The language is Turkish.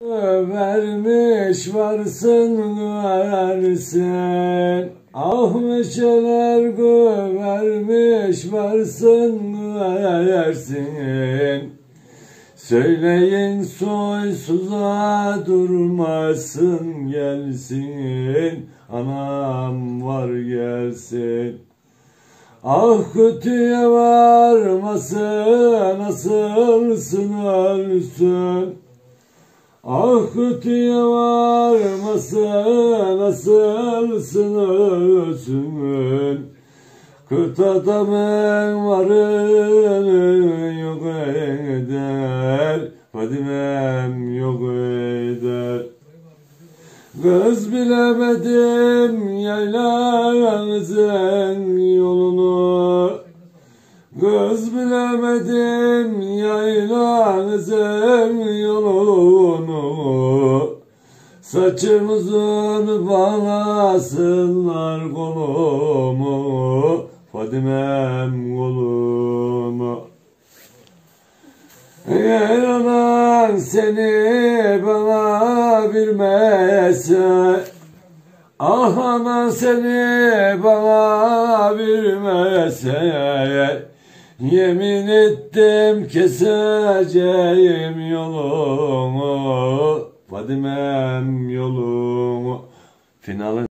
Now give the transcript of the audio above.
Vermiş varsın versin, ah meşeler vermiş varsın versin. Söyleyin soysuza durmasın gelsin, anam var gelsin. Ah kötüye varmasın, nasılsın ölsün. Ah kötüye varmasın, nasılsın ölsün. Kötü adamın varını yok eder, Fadimem yok eder. Göz bilemedim yaylanızın yolunu, göz bilemedim yaylanızın yolunu. Saçımızın bağlasınlar kolumu, Fadimem kolumu. Eğer anan seni bana vermezse, ah anan seni bana vermezse, yemin ettim keseceğim yolumu, Fadimem yolumu. Finalin